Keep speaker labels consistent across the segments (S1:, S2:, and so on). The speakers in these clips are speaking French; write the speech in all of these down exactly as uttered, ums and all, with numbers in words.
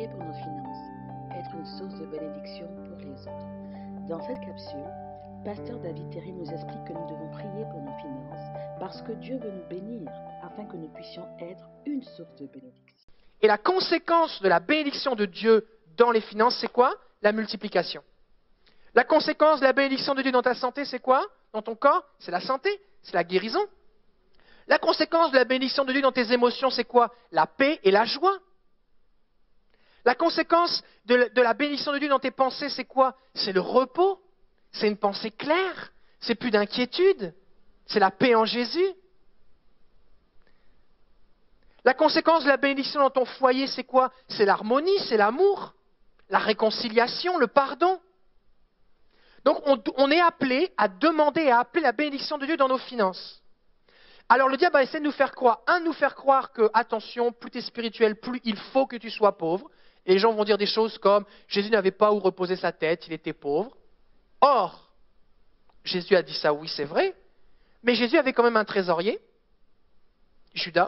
S1: prier pour nos finances, être une source de bénédiction pour les autres. Dans cette capsule, Pasteur David Terry nous explique que nous devons prier pour nos finances parce que Dieu veut nous bénir afin que nous puissions être une source de bénédiction.
S2: Et la conséquence de la bénédiction de Dieu dans les finances, c'est quoi? La multiplication. La conséquence de la bénédiction de Dieu dans ta santé, c'est quoi? Dans ton corps, c'est la santé, c'est la guérison. La conséquence de la bénédiction de Dieu dans tes émotions, c'est quoi? La paix et la joie. La conséquence de la bénédiction de Dieu dans tes pensées, c'est quoi? C'est le repos, c'est une pensée claire, c'est plus d'inquiétude, c'est la paix en Jésus. La conséquence de la bénédiction dans ton foyer, c'est quoi? C'est l'harmonie, c'est l'amour, la réconciliation, le pardon. Donc on, on est appelé à demander et à appeler la bénédiction de Dieu dans nos finances. Alors le diable essaie de nous faire croire, un, de nous faire croire que, attention, plus tu es spirituel, plus il faut que tu sois pauvre. Et les gens vont dire des choses comme, Jésus n'avait pas où reposer sa tête, il était pauvre. Or, Jésus a dit ça, oui c'est vrai, mais Jésus avait quand même un trésorier, Judas.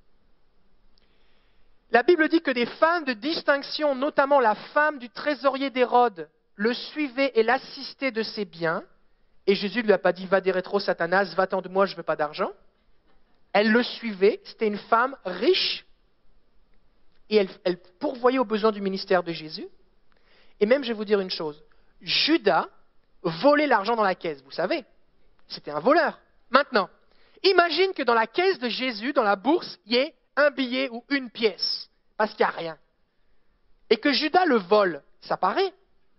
S2: La Bible dit que des femmes de distinction, notamment la femme du trésorier d'Hérode, le suivaient et l'assistaient de ses biens. Et Jésus ne lui a pas dit, va des rétro Satanas, va-t'en de moi, je ne veux pas d'argent. Elle le suivait, c'était une femme riche, et elle, elle pourvoyait aux besoins du ministère de Jésus. Et même, je vais vous dire une chose, Judas volait l'argent dans la caisse, vous savez, c'était un voleur. Maintenant, imagine que dans la caisse de Jésus, dans la bourse, il y ait un billet ou une pièce, parce qu'il n'y a rien. Et que Judas le vole, ça paraît.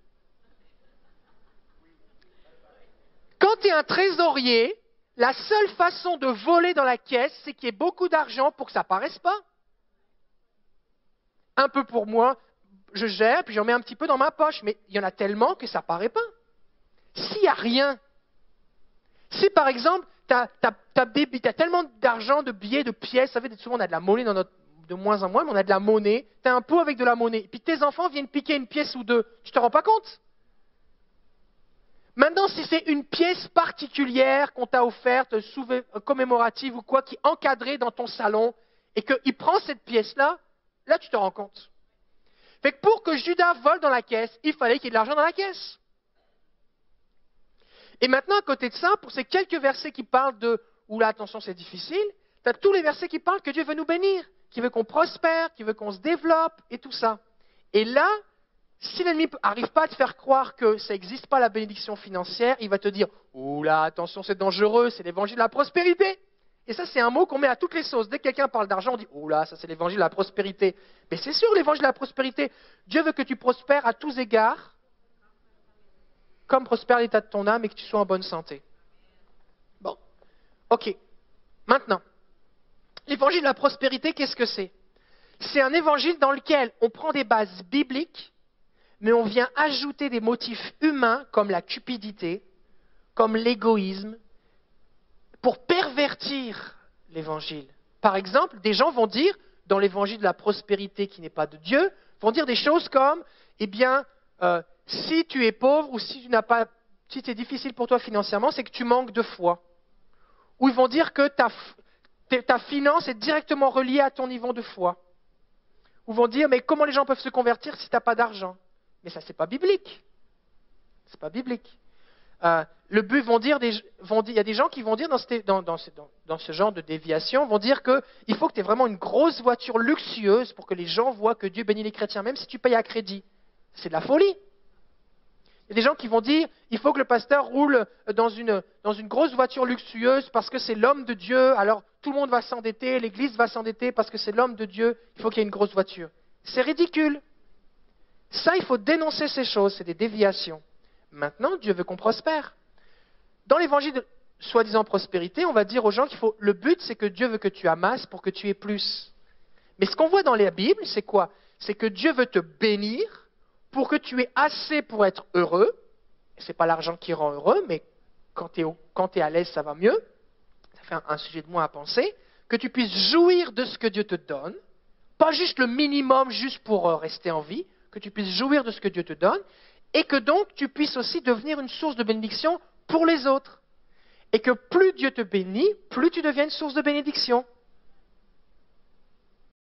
S2: Quand tu es un trésorier, la seule façon de voler dans la caisse, c'est qu'il y ait beaucoup d'argent pour que ça ne paraisse pas. Un peu pour moi, je gère, puis j'en mets un petit peu dans ma poche, mais il y en a tellement que ça ne paraît pas. S'il n'y a rien, si par exemple, tu as, t'as, t'as, t'as tellement d'argent, de billets, de pièces, vous savez, souvent on a de la monnaie dans notre, de moins en moins, mais on a de la monnaie, tu as un pot avec de la monnaie, puis tes enfants viennent piquer une pièce ou deux, tu ne te rends pas compte? Maintenant, si c'est une pièce particulière qu'on t'a offerte, commémorative ou quoi, qui est encadrée dans ton salon, et qu'il prend cette pièce-là, là tu te rends compte. Fait que pour que Judas vole dans la caisse, il fallait qu'il y ait de l'argent dans la caisse. Et maintenant, à côté de ça, pour ces quelques versets qui parlent de « Oula, attention, c'est difficile », tu as tous les versets qui parlent que Dieu veut nous bénir, qu'il veut qu'on prospère, qu'il veut qu'on se développe et tout ça. Et là, si l'ennemi n'arrive pas à te faire croire que ça n'existe pas la bénédiction financière, il va te dire « Oula, attention, c'est dangereux, c'est l'évangile de la prospérité ». Et ça, c'est un mot qu'on met à toutes les sauces. Dès que quelqu'un parle d'argent, on dit « Oula, ça c'est l'évangile de la prospérité ». Mais c'est sûr, l'évangile de la prospérité. Dieu veut que tu prospères à tous égards, comme prospère l'état de ton âme et que tu sois en bonne santé. Bon, ok. Maintenant, l'évangile de la prospérité, qu'est-ce que c'est? C'est un évangile dans lequel on prend des bases bibliques, mais on vient ajouter des motifs humains comme la cupidité, comme l'égoïsme, pour pervertir l'évangile. Par exemple, des gens vont dire, dans l'évangile de la prospérité qui n'est pas de Dieu, vont dire des choses comme, eh bien, euh, si tu es pauvre ou si tu n'as pas, si c'est difficile pour toi financièrement, c'est que tu manques de foi. Ou ils vont dire que ta, ta finance est directement reliée à ton niveau de foi. Ou vont dire, mais comment les gens peuvent se convertir si tu n'as pas d'argent? Mais ça, c'est pas biblique. C'est pas biblique. Euh, le but, vont dire, des, vont dire, il y a des gens qui vont dire dans ce, dans, dans, ce, dans, dans ce genre de déviation, vont dire qu'il faut que tu aies vraiment une grosse voiture luxueuse pour que les gens voient que Dieu bénit les chrétiens, même si tu payes à crédit. C'est de la folie. Il y a des gens qui vont dire il faut que le pasteur roule dans une, dans une grosse voiture luxueuse parce que c'est l'homme de Dieu, alors tout le monde va s'endetter, l'église va s'endetter parce que c'est l'homme de Dieu, il faut qu'il y ait une grosse voiture. C'est ridicule. Ça, il faut dénoncer ces choses, c'est des déviations. Maintenant, Dieu veut qu'on prospère. Dans l'évangile de soi-disant prospérité, on va dire aux gens qu'il faut. Le but, c'est que Dieu veut que tu amasses pour que tu aies plus. Mais ce qu'on voit dans la Bible, c'est quoi? C'est que Dieu veut te bénir pour que tu aies assez pour être heureux. Ce n'est pas l'argent qui rend heureux, mais quand tu es à l'aise, ça va mieux. Ça fait un, un sujet de moins à penser. Que tu puisses jouir de ce que Dieu te donne. Pas juste le minimum, juste pour euh, rester en vie. Que tu puisses jouir de ce que Dieu te donne. Et que donc tu puisses aussi devenir une source de bénédiction pour les autres. Et que plus Dieu te bénit, plus tu deviens une source de bénédiction.